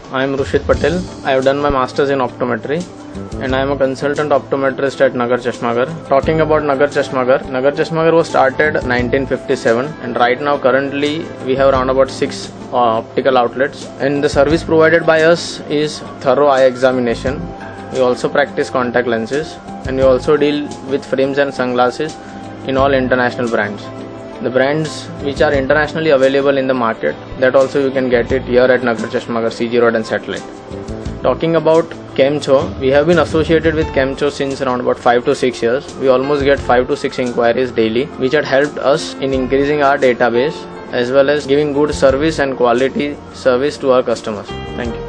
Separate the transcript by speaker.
Speaker 1: I am Rushit Patel. I have done my masters in optometry and I am a consultant optometrist at Nagar Chashmagar. Talking about Nagar Chashmagar was started 1957 and right now currently we have around about 6 optical outlets, and the service provided by us is thorough eye examination. We also practice contact lenses and we also deal with frames and sunglasses in all international brands. The brands which are internationally available in the market, that also you can get it here at Nagar Chashmagar, CG Road and Satellite. Talking about Kemcho, we have been associated with Kemcho since around about 5 to 6 years. We almost get 5 to 6 inquiries daily, which had helped us in increasing our database as well as giving good service and quality service to our customers. Thank you.